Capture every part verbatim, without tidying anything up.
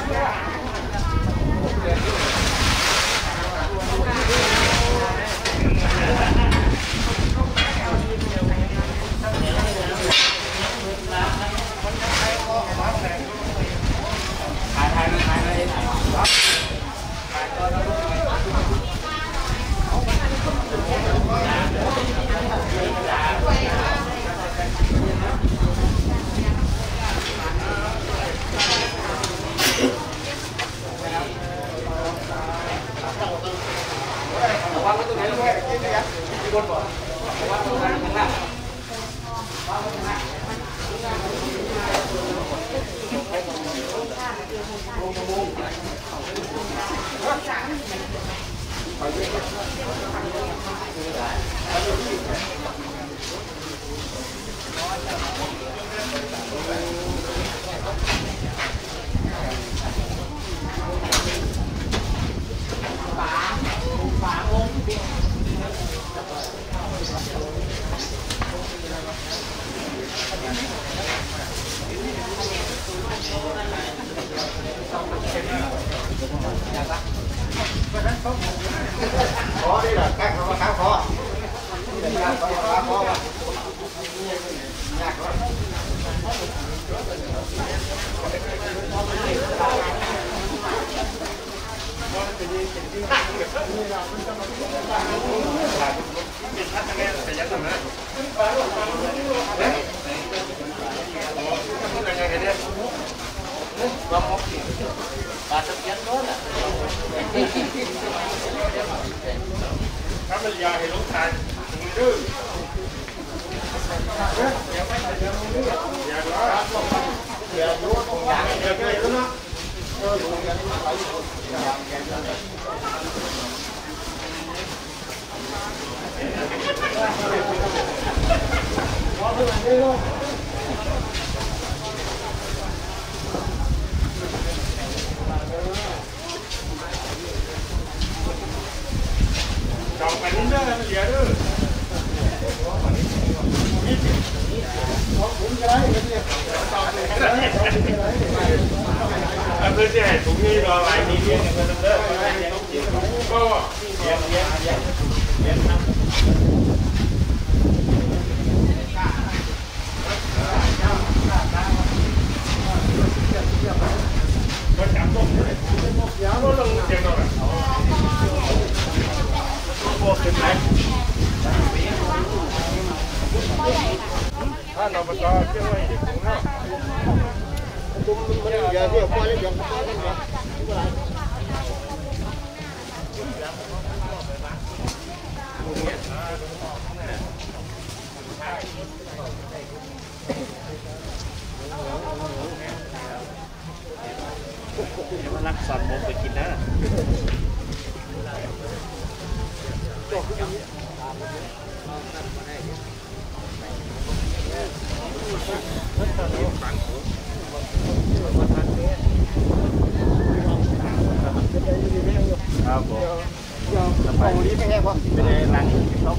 Có đi là các nó khá khó. Đây là khá khó mà. Nhạc đó. Ba sắp chết đó là bây giờ thì lúc này đưa giờ đó giờ lúa con gà giờ cái đó nó Còn phải đến đó là giờ đó. Anh cứ xe cũng như rồi lại đi đi người ta đó. Có. Dạ dạ dạ. Dạ năm. Có chạm không? Giá nó lưng chèn rồi. À, nó bắt đầu cái này thì cũng nó. Cũng bây giờ thì qua lấy dòng qua lên rồi. Nó lắc sòn mộtไปกินนะครับผมสบายดีไม่แห้งป่ะไม่ได้นั่งต้อง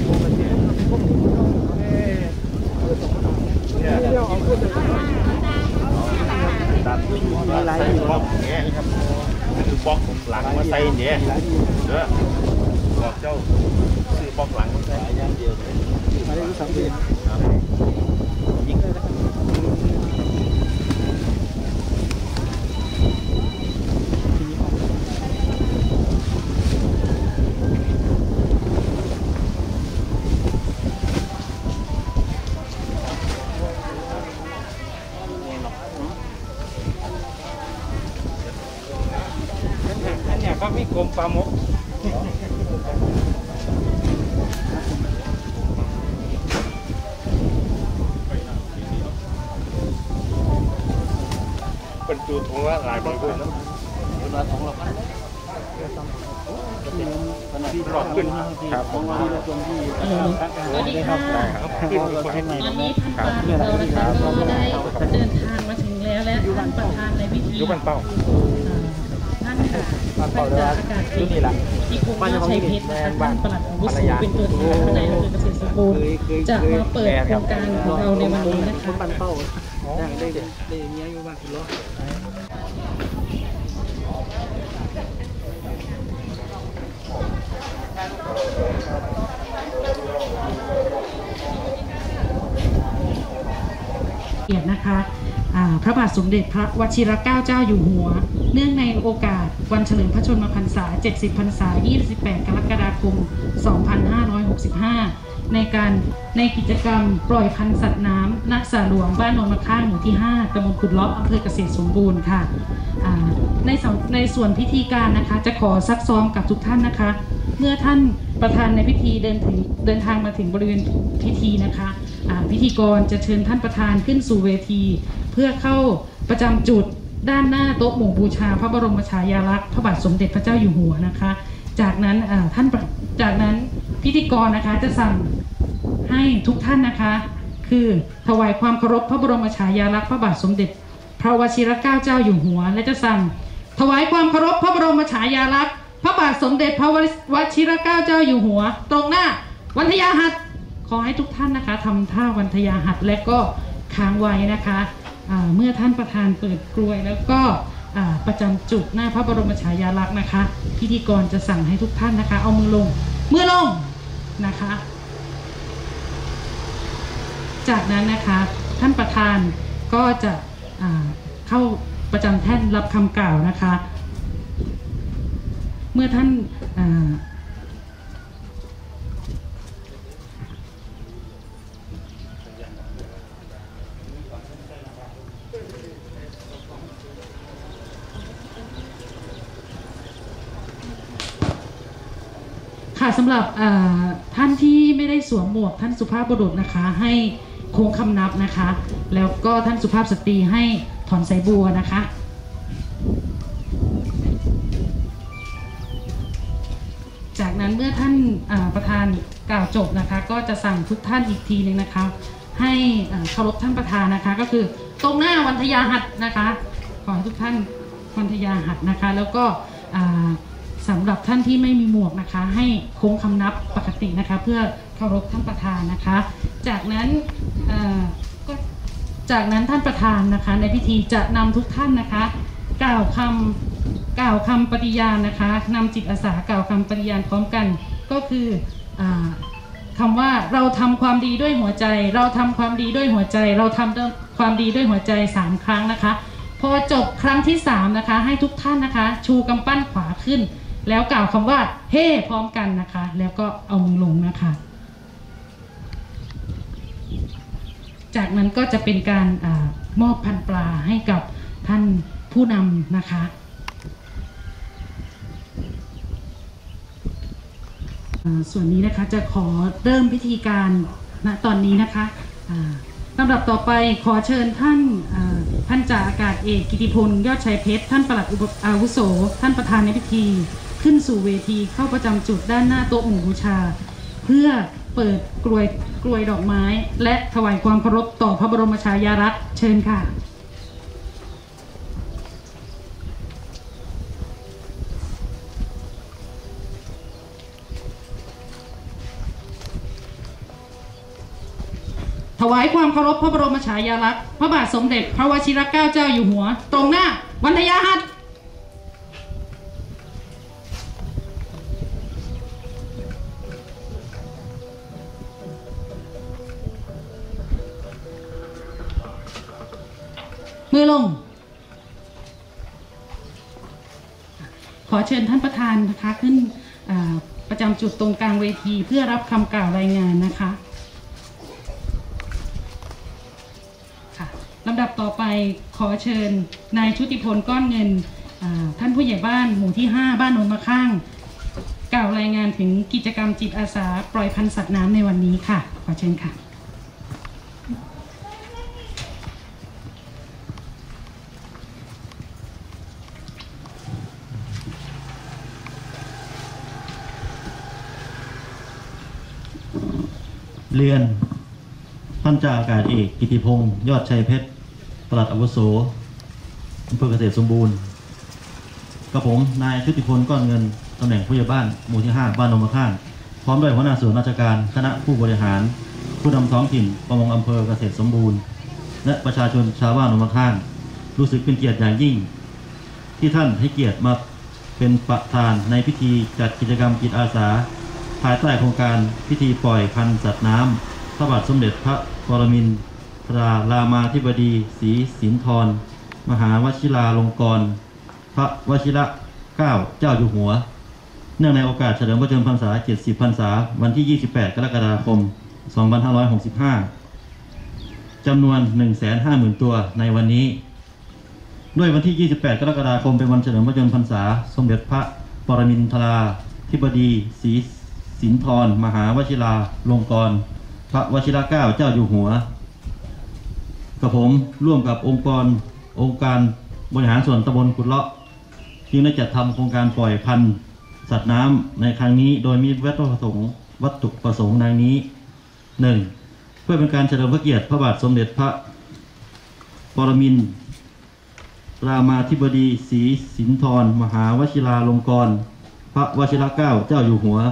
ตัดอะไรบล็อกเนี่ยครับคือบล็อกหลังมาใส่เนี่ยเด้อบอกเจ้าซื้อบล็อกหลังมาใส่อย่างเดียวมาได้รู้สามเดือนยิงได้แล้วก็มีกลมปลาหมกเป็นจูทงละหลายบาทด้วยนะเป็นละทงละพันหลอดขึ้นครับของเราที่เราตรงที่ได้ครับได้ครับขึ้นคนให้มีตอนนี้ท่านประธานเรานะคะก็ได้เดินทางมาถึงแล้วและท่านประธานในพิธียุบันเป้าท่านค่ะท่านจากอากาศเอกที่กรุงเทพชัยเพชรนะคะท่านปลัดวุฒิเป็นตัวแทนในอำเภอเกษตรสมบูรณ์จะมาเปิดโครงการของเราในวันนี้นะคะบันเป้าได้ได้ได้เงี้ยอยู่บ้างคุณล้อเกียรตินะคะพระบาทสมเด็จพระวชิรเกล้าเจ้าอยู่หัวเนื่องในโอกาสวันเฉลิมพระชนมพรรษาเจ็ดสิบพรรษายี่สิบแปดกรกฎาคมสองพันห้าร้อยหกสิบห้าในการในกิจกรรมปล่อยพันธุ์สัตว์น้ำณสระหลวงบ้านโนนมะข้างหมู่ที่ห้าตำบลขุดเลาะอำเภอเกษตรสมบูรณ์ค่ะในในส่วนพิธีการนะคะจะขอซักซ้อมกับทุกท่านนะคะเมื่อท่านประธานในพิธีเดินถึงเดินทางมาถึงบริเวณพิธีนะคะพิธีกรจะเชิญท่านประธานขึ้นสู่เวทีเพื่อเข้าประจำจุดด้านหน้าโต๊ะหมู่บูชาพระบรมฉายาลักษณ์พระบาทสมเด็จพระเจ้าอยู่หัวนะคะจากนั้นท่านจากนั้นพิธีกรนะคะจะสั่งให้ทุกท่านนะคะคือถวายความเคารพพระบรมฉายาลักษณ์พระบาทสมเด็จพระวชิรเกล้าเจ้าอยู่หัวและจะสั่งถวายความเคารพพระบรมฉายาลักษณ์พระบาทสมเด็จพระวชิรเกล้าเจ้าอยู่หัวตรงหน้าวันทยาหัตถ์ขอให้ทุกท่านนะคะทำท่าวันทยาหัตถ์และก็ค้างไว้นะคะเมื่อท่านประธานเปิดกลวยแล้วก็ประจำจุดหน้าพระบรมฉายาลักษณ์นะคะพิธีกรจะสั่งให้ทุกท่านนะคะเอามือลงมือลงนะคะจากนั้นนะคะท่านประธานก็จะเข้าประจำแท่นรับคำกล่าวนะคะเมื่อท่านค่ะสำหรับท่านที่ไม่ได้สวมหมวกท่านสุภาพบุรุษนะคะให้โค้งคำนับนะคะแล้วก็ท่านสุภาพสตรีให้ถอนสายบัวนะคะจากนั้นเมื่อท่านประธานกล่าวจบนะคะก็จะสั่งทุกท่านอีกทีนึงนะคะให้เคารพท่านประธานนะคะก็คือตรงหน้าวันทยาหัตถ์นะคะขอให้ทุกท่านวันทยาหัตถ์นะคะแล้วก็สำหรับท่านที่ไม่มีหมวกนะคะให้โค้งคำนับปกตินะคะเพื่อเคารพท่านประธานนะคะจากนั้นก็จากนั้นท่านประธานนะคะในพิธีจะนำทุกท่านนะคะกล่าวคำกล่าวคำปฏิญาณนะคะนำจิตอาสากล่าวคำปฏิญาณพร้อมกันก็คือคำว่าเราทำความดีด้วยหัวใจเราทำความดีด้วยหัวใจเราทำความดีด้วยหัวใจสามครั้งนะคะพอจบครั้งที่สามนะคะให้ทุกท่านนะคะชูกำปั้นขวาขึ้นแล้วกล่าวคำว่าเฮ้พร้อมกันนะคะแล้วก็เอามือลงนะคะจากนั้นก็จะเป็นการอมอบพันปลาให้กับท่านผู้นำนะคะส่วนนี้นะคะจะขอเริ่มพิธีการณตอนนี้นะคะลำดับต่อไปขอเชิญท่านพันจ่าอากาศเอกกิติพลยอดชัยเพชรท่านปลัดอาวุโสท่านประธานในพิธีขึ้นสู่เวทีเข้าประจำจุดด้านหน้าโต๊ะหมู่บูชาเพื่อเปิดกลวยกลวยดอกไม้และถวายความเคารพต่อพระบรมฉายาลักษณ์เชิญค่ะถวายความเคารพพระบรมฉายาลักษณ์พระบาทสมเด็จพระวชิรเกล้าเจ้าอยู่หัวตรงหน้าวันทยาหัตถ์มือลงขอเชิญท่านประธานนะคะขึ้นประจำจุดตรงกลางเวทีเพื่อรับคำกล่าวรายงานนะคะลำดับต่อไปขอเชิญนายชุติพลก้อนเงินท่านผู้ใหญ่บ้านหมู่ที่ห้าบ้านโนนมะข้างกล่าวรายงานถึงกิจกรรมจิตอาสาปล่อยพันธุ์สัตว์น้ำในวันนี้ค่ะขอเชิญค่ะเรียนท่านจ่าอากาศเอกกิติพงษ์ยอดชัยเพชรปลัดอาวุโสอำเภอเกษตรสมบูรณ์กับผมนายชุติพลก้อนเงินตำแหน่งผู้ใหญ่บ้านหมู่ที่ห้าบ้านโนนมะข้างพร้อมด้วยหัวหน้าส่วนราชการคณะผู้บริหารผู้นำท้องถิ่นประมงอำเภอเกษตรสมบูรณ์และประชาชนชาวบ้านโนนมะข้างรู้สึกเป็นเกียรติอย่างยิ่งที่ท่านให้เกียรติมาเป็นประธานในพิธีจัดกิจกรรมจิตอาสาภายใต้โครงการพิธีปล่อยพันธุ์สัตว์น้ำพระบาทสมเด็จพระปรมินทรรามาธิบดีศรีสินธรมหาวชิราลงกรณ์พระวชิระเกล้าเจ้าอยู่หัวเนื่องในโอกาสเฉลิมพระชนมพรรษาเจ็ดสิบพรรษาวันที่ยี่สิบแปดกรกฎาคมสองพันห้าร้อยหกสิบห้าจำนวน หนึ่งแสนห้าหมื่น ตัวในวันนี้ด้วยวันที่ยี่สิบแปดกรกฎาคมเป็นวันเฉลิมพระชนมพรรษาสมเด็จพระปรมินทราธิบดีศรีสินธรมหาวชิราลงกรณ์พระวชิระเกล้าเจ้าอยู่หัวกับผมร่วมกับองค์กรองค์การบริหารส่วนตำบลกุดเลาะจึงได้จัดทำโครงการปล่อยพันธุ์สัตว์น้ำในครั้งนี้โดยมีวัตถุประสงค์วัตถุประสงค์ดังนี้ หนึ่ง เพื่อเป็นการเฉลิมพระเกียรติพระบาทสมเด็จพระปรมินทรามาธิบดีศรีสินธรมหาวชิราลงกรณ์พระวชิระเกล้าเจ้าอยู่หัว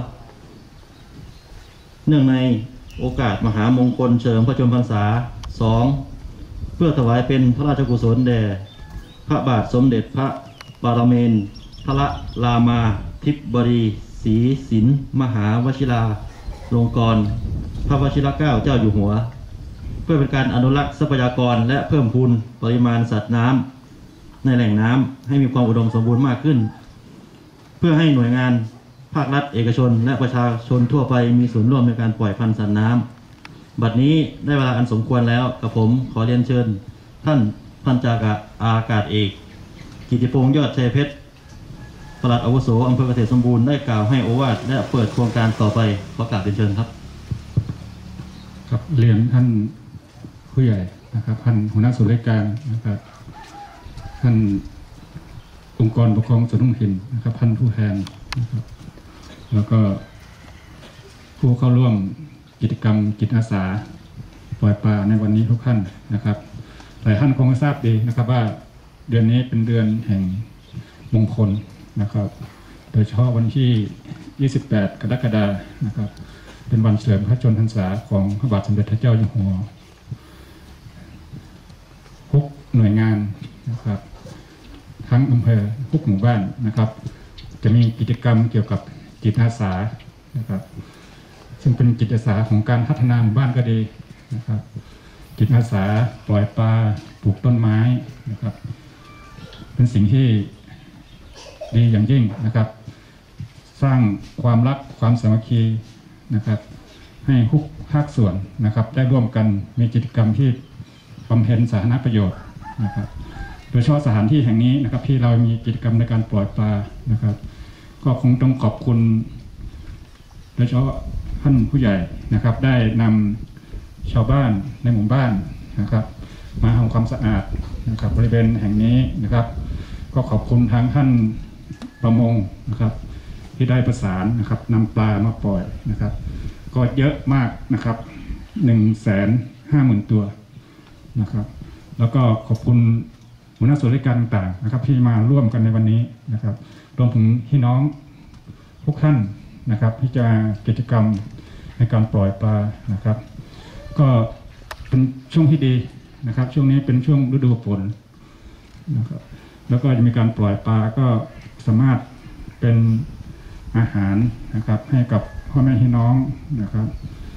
เนื่องในโอกาสมหามงคลเฉลิมพระชนมพรรษา สอง เพื่อถวายเป็นพระราชกุศลแด่พระบาทสมเด็จพระปรมินทรรามาธิบดีศรีสินมหาวชิราลงกรณ์พระวชิระเกล้าเจ้าอยู่หัวเพื่อเป็นการอนุรักษ์ทรัพยากรและเพิ่มพูนปริมาณสัตว์น้ำในแหล่งน้ำให้มีความอุดมสมบูรณ์มากขึ้นเพื่อให้หน่วยงานภาครัฐเอกชนและประชาชนทั่วไปมีส่วนร่วมในการปล่อยพันธุ์สัตว์น้ำบัดนี้ได้เวลาอันสมควรแล้วกับผมขอเรียนเชิญท่านพันจากอากาศเอกกิติพงษ์ยอดชัยเพชรปลัดอาวุโสอำเภอเกษตรสมบูรณ์ได้กล่าวให้โอวาทและเปิดโครงการต่อไปขอกราบเรียนเชิญครับครับเรียนท่านผู้ใหญ่นะครับท่านหัวหน้าส่วนราชการนะครับท่านองค์กรปกครองส่วนท้องถิ่นนะครับท่านผู้แทนนะครับแล้วก็ผู้เข้าร่วมกิจกรรมจิตอาสาปล่อยปลาในวันนี้ทุกท่านนะครับหลายท่านคงทราบดีนะครับว่าเดือนนี้เป็นเดือนแห่งมงคลนะครับโดยเฉพาะวันที่ยี่สิบแปดกรกฎาคมนะครับเป็นวันเฉลิมพระชนมพรรษาของพระบาทสมเด็จพระเจ้าอยู่หัวทุกหน่วยงานนะครับทั้งอำเภอทุกหมู่บ้านนะครับจะมีกิจกรรมเกี่ยวกับจิตอาสานะครับซึ่งเป็นจิตอาสาของการพัฒนาหมู่บ้านก็ดีนะครับจิตอาสาปล่อยปลาปลูกต้นไม้นะครับเป็นสิ่งที่ดีอย่างยิ่งนะครับสร้างความรักความสามัคคีนะครับให้ทุกภาคส่วนนะครับได้ร่วมกันมีกิจกรรมที่บำเพ็ญสาธารณประโยชน์นะครับโดยเฉพาะสถานที่แห่งนี้นะครับที่เรามีกิจกรรมในการปล่อยปลานะครับก็คงต้องขอบคุณโดยเฉพาะท่านผู้ใหญ่นะครับได้นำชาวบ้านในหมู่บ้านนะครับมาทำความสะอาดนะครับบริเวณแห่งนี้นะครับก็ขอบคุณทางท่านประมงนะครับที่ได้ประสานนะครับนำปลามาปล่อยนะครับก็เยอะมากนะครับหนึ่งแสนห้าหมื่นตัวนะครับแล้วก็ขอบคุณหัวหน้าส่วนราชการต่างๆนะครับที่มาร่วมกันในวันนี้นะครับรวมถึงพี่น้องทุกท่านนะครับที่จะกิจกรรมในการปล่อยปลานะครับก็เป็นช่วงที่ดีนะครับช่วงนี้เป็นช่วงฤดูฝนนะครับแล้วก็จะมีการปล่อยปลาก็สามารถเป็นอาหารนะครับให้กับพ่อแม่พี่น้องนะครับ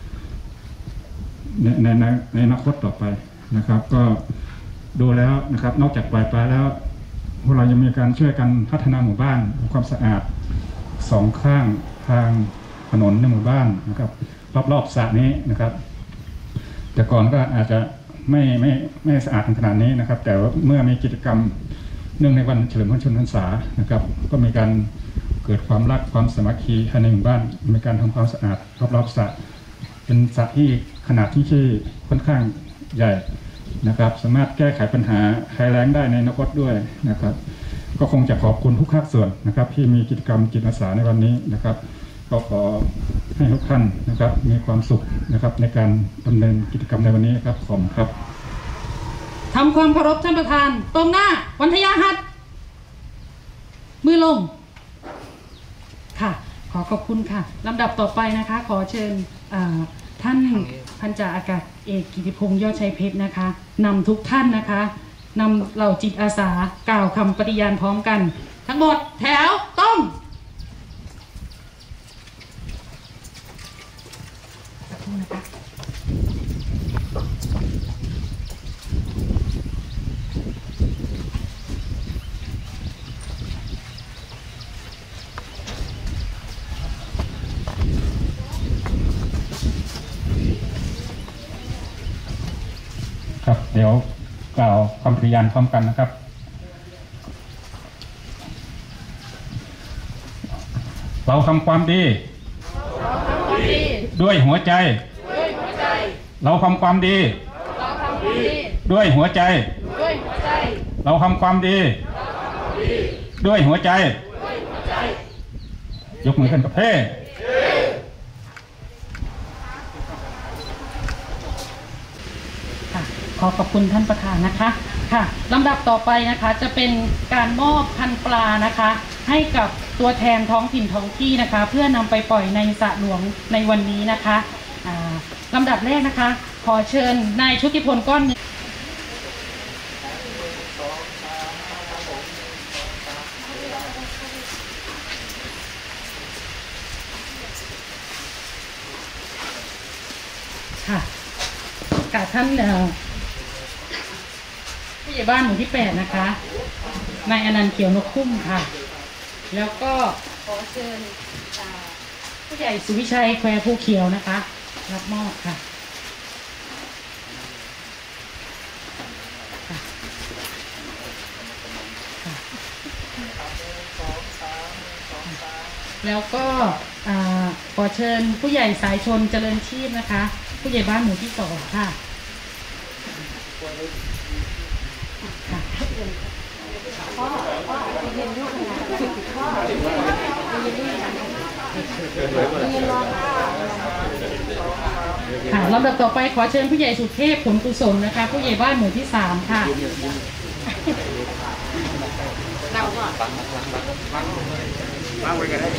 ในในในในอนาคตต่อไปนะครับก็ดูแล้วนะครับนอกจากปล่อยปลาแล้วพวกเรายังมีการช่วยกันพัฒนาหมู่บ้านความสะอาดสองข้างทางถนนในหมู่บ้านนะครับรอบๆสระนี้นะครับแต่ก่อนก็อาจจะไม่ไม่ไม่สะอาดขนาดนี้นะครับแต่ว่าเมื่อมีกิจกรรมเนื่องในวันเฉลิมพระชนมพรรษานะครับก็มีการเกิดความรักความสามัคคีภายในหมู่บ้านมีการทำความสะอาดรอบๆสระเป็นสระที่ขนาดที่ที่ค่อนข้างใหญ่นะครับสามารถแก้ไขปัญหาภัยแล้งได้ในอนาคตด้วยนะครับก็คงจะขอบคุณทุกภาคส่วนนะครับที่มีกิจกรรมจิตอาสาในวันนี้นะครับก็ขอให้ทุกท่านนะครับมีความสุขนะครับในการดำเนินกิจกรรมในวันนี้ครับขอบคุณครับทำความเคารพท่านประธานตรงหน้าวันทยาหัตมือลงค่ะขอขอบคุณค่ะลำดับต่อไปนะคะขอเชิญท่านพันจ่าอากาศเอกกิติพงษ์ยอดชัยเพชรนะคะนำทุกท่านนะคะนำเหล่าจิตอาสากล่าวคำปฏิญาณพร้อมกัน ทั้งหมดแถวต้มสักครู่นะคะครับเดี๋ยวกล่าวคำปฏิญาณพร้อมกันนะครับเราทำความดีด้วยหัวใจเราทำความดีด้วยหัวใจเราทำความดีด้วยหัวใจยกมือขึ้นกับเพ่ขอขอบคุณท่านประธานนะคะค่ะลำดับต่อไปนะคะจะเป็นการมอบพันธุ์ปลานะคะให้กับตัวแทนท้องถิ่นท้องที่นะคะเพื่อนำไปปล่อยในสระหลวงในวันนี้นะคะลำดับแรกนะคะขอเชิญนายชุติพลก้อนเงินค่ะกับท่านผู้ใหญ่บ้านหมู่ที่แปดนะคะนายอนันต์เขียวนกคุ้มค่ะแล้วก็ขอเชิญผู้ใหญ่สุวิชัยแควผู้เขียวนะคะรับมอบค่ะแล้วก็ขอเชิญผู้ใหญ่สายชนเจริญชีพนะคะผู้ใหญ่บ้านหมู่ที่สองค่ะค่ะลำดับต่อไปขอเชิญผู้ใหญ่สุเทพผลกุศลนะคะผู้ใหญ่บ้านหมู่ที่สามค่ะเราก็มาไว้กันได้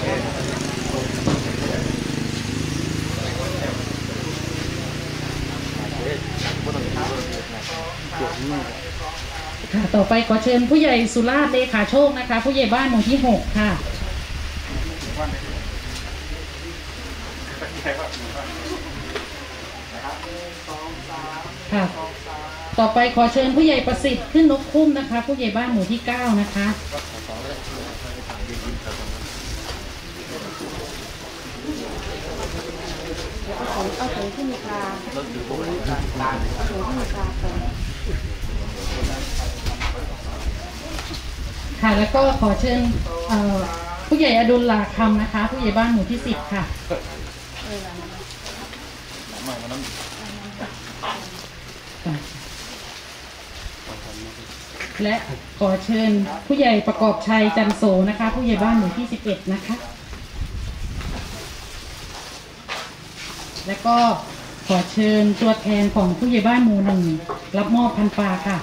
ค่ะต่อไปขอเชิญผู้ใหญ่สุราษฎร์เลขาโชคนะคะผู้ใหญ่บ้านหมู่ที่หกค่ะค่ะต่อไปขอเชิญผู้ใหญ่ประสิทธิ์ขึ้นนกคุ้มนะคะผู้ใหญ่บ้านหมู่ที่เก้านะคะเอาถุงที่มีปลาเอาถุงที่มีปลาค่ะแล้วก็ขอเชิญผู้ใหญ่อดุลลาคำนะคะผู้ใหญ่บ้านหมู่ที่สิบค่ะและขอเชิญผู้ใหญ่ประกอบชัยจันโสนะคะผู้ใหญ่บ้านหมู่ที่สิบเอ็ดนะคะและก็ขอเชิญตัวแทนของผู้ใหญ่บ้านหมู่หนึ่งรับมอบพันปลาค่ะ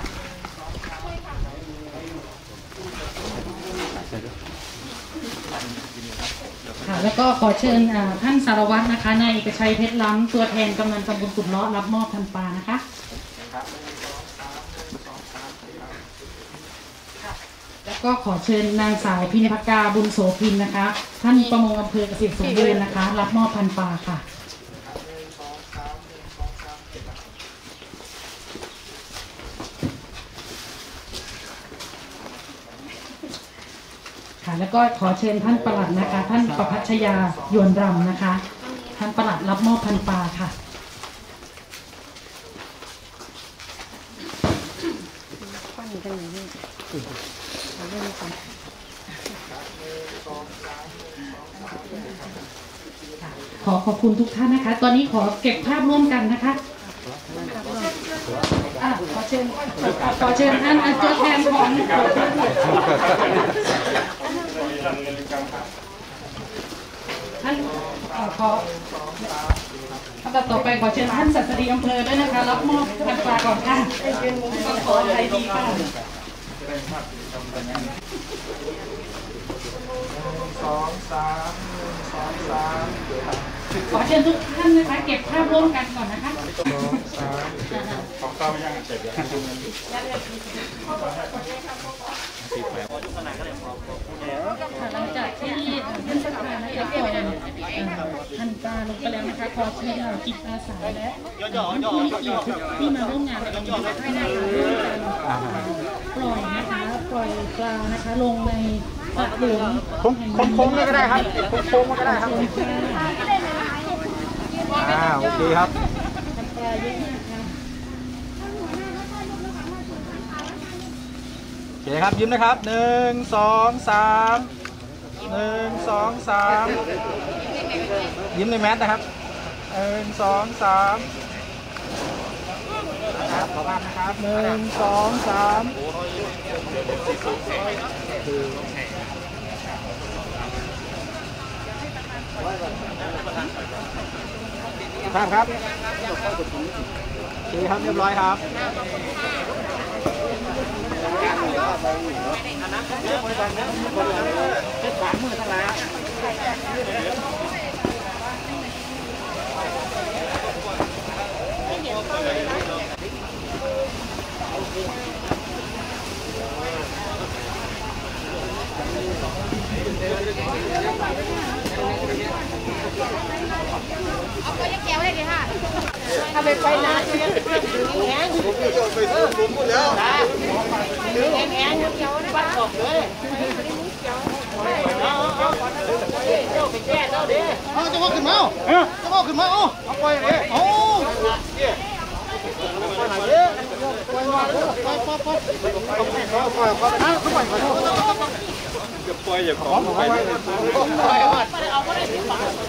ค่ะแล้วก็ขอเชิญท่านสารวัตรนะคะนายเอกชัยเพชรล้ำตัวแทนกำนันตำบลกุดล้อรับมอบพันปลานะคะแล้วก็ขอเชิญนางสาวพินิภกาบุญโสพินนะคะท่านประมงอำเภอเกษตรสมบูรณ์นะคะรับมอบพันปลาค่ะแล้วก็ขอเชิญท่านปลัดนะคะท่านประภัชยายวนรำนะคะท่านปลัดรับมอบพันปลาค่ะขอขอบคุณทุกท่านนะคะตอนนี้ขอเก็บภาพร่วมกันนะคะขอเชิญขอเชิญท่านตัวแทนของท่านขอลำดับต่อไปขอเชิญท่านศัสดีอำเภอด้วยนะคะรับมอบพันปลาก่อนค่ะขออะไรดีค่ะสองสามสองสามขอเชิญทุกท่านนะคะเก็บภาพร่วมกันก่อนนะคะของเก้ายังเสร็จแล้วหลังจากที่ท่านประธานนะคะปล่อยท่านปลาลงไปแล้วนะคะขอเชิญเหล่าจิตอาสาและผู้มีเกียรติที่มาร่วมงานในวันนี้ให้นะคะร่วมกันปล่อยนะคะปล่อยปลานะคะลงในสระหลวงโค้งๆก็ได้ครับโค้งๆก็ได้ครับอ่าโอเคครับปลาเยอะมากค่ะโอเคครับยิ้มนะครับหนึ่งสองสามหนึ่งสองสามยิ้มในแมสนะครับหนึ่งสองสามครับขอบคุณนะครับหนึ่งสองสามครับครับโอเคครับเรียบร้อยครับเอาไปยังแก้วได้เลยค่ะเอาไปไปนะแง่ผมจะไปซื้อผมหมดแล้วแง่แง่เกี่ยวได้บ้านบอกเลยเอาจะว่าขึ้นมาจะว่าขึ้นมาเอาเอาไปเลยโอ้ไปไหนเนี่ยไปมาไปไปไปไปไปไปนะขึ้นไปไปจะปล่อยอย่าของไปไปเอาไปได้สิบบาท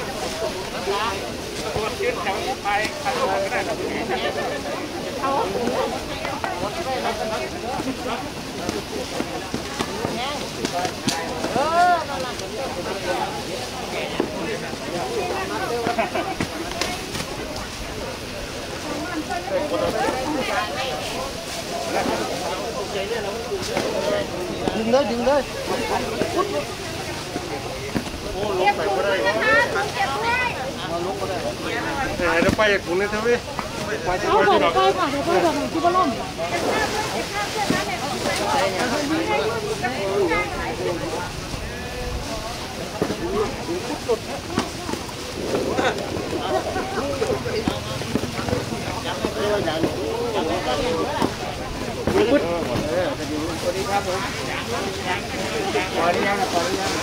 ตัวขึ้นแถวไปขันก็ได้ครับเอาเออนั่นแหละดึงเลยดึงเลยโอ้ลงไปก็ได้ลงก็ได้เดี๋ยวไปอยากคุณเลยเถอะพี่เอาบอกไปค่ะเดี๋ยวไปบอกที่บ้านล่มพุทธสวัสดีครับผมขออนุญาตขออนุญาต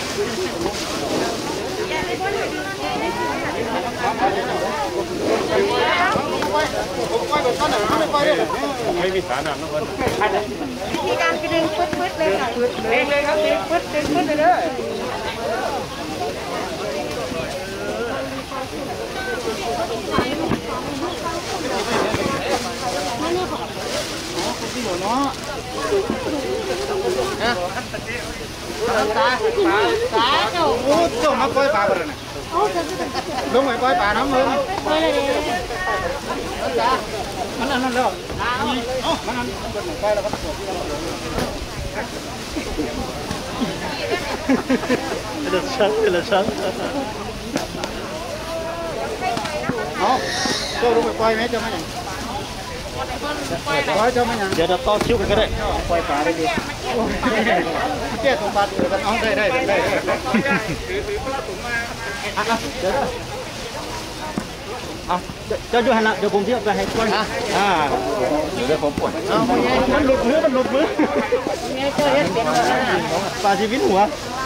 ไม่มีสารน้ำนะเพื่อนวิธีการดึงปึ๊ดปึ๊ดเลยค่ะเองเลยครับดึงปึ๊ดดึงปึ๊ดเลยเลยที่หัวเนาะนะตาตาตาเจ้าโอ้เจ้ามาปล่อยปลาบ่ได้น่ะลงไปปล่อยปลาน้ำเลยปล่อยเลยตามันนั่นนั่นแล้วเอ้ามันนั่นปล่อยแล้วก็เดือดชั้นเดือดชั้นเอ้าเจ้าลงไปปล่อยไหมเจ้าไม่ยังปล่อยเจ้าไม่ยังเดี๋ยวเราต่อคิวกันก็ได้ปล่อยปลาได้ดีแก้สมบัติกันเอาได้ได้ได้ได้เดี๋ยวเอาเจ้าอยู่หันละเดี๋ยวผมเทียบไปให้ช่วยอ่าเดี๋ยวผมปวดมันหลุดมือมันหลุดมือปลาชีวิตหัว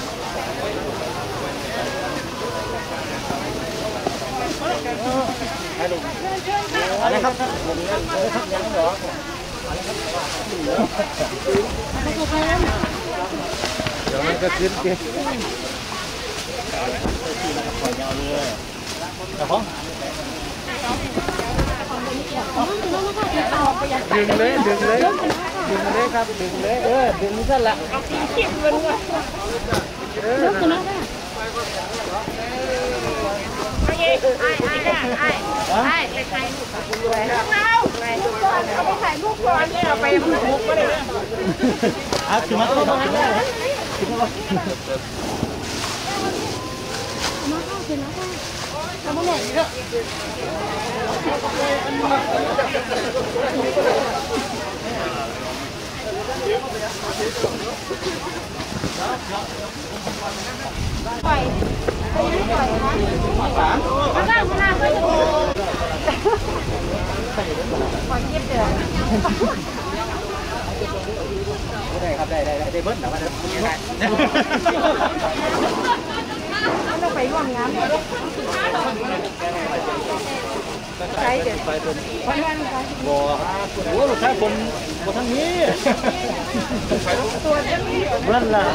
อะไรครับยังเหรอเดี๋ยวมันจะขึ้นเกศดึงเลยดึงเลยดึงเลยครับดึงเลยเออดึงนี่ซะละเขียนมันว่ะเออไอ้ไอ้ไอ้ไอ้ไอ้ไปถ่ายรูปกับคุณด้วยเราไปรูปก่อนเอาไปถ่ายรูปก่อนเอาไปรูปมุกก็ได้อ่ะคือมาต้องมาคือมาคือมามาเข้าคือมาเข้าปล่อยไม่ปล่อยนะข้างหน้าข้างหน้าก็จะปล่อยเก็บเดือดได้ครับได้ได้ได้เบิ้ลแต่ว่าได้มันต้องไปร่วมงานใช้เด็ดไปเป็นวันวันไปบัวโอ้ลูกชายคนบัวทั้งนี้ตัวจะมีเบิ้ลล่ะ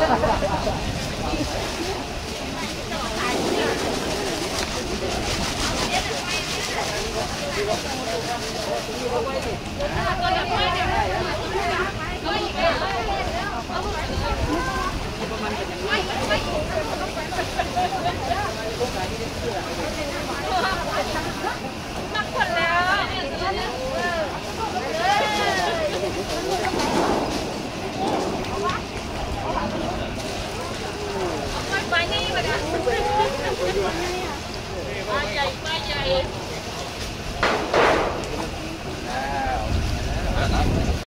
เ